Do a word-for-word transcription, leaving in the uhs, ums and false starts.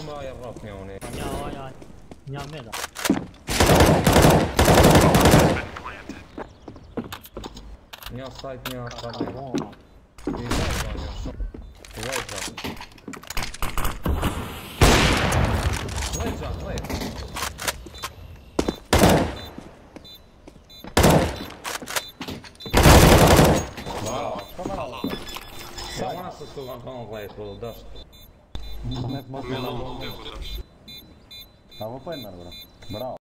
bomba ja rock njëu një. Ja, ja. Një meda. Një sajt, një kamer. I vajta një shumë. I vajta. Vajta, vajta. Ja ona se su kanë kanë vajtë, po dashtë. Me lo, te kudash. Stavo pojnë mërë, bro. Bravo.